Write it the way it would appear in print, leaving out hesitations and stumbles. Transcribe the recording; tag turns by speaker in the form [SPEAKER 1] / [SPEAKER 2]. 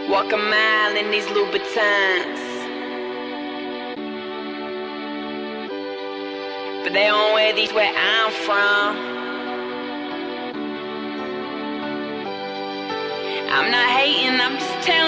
[SPEAKER 1] Walk a mile in these Louboutins, but they don't wear these where I'm from. I'm not hating, I'm just telling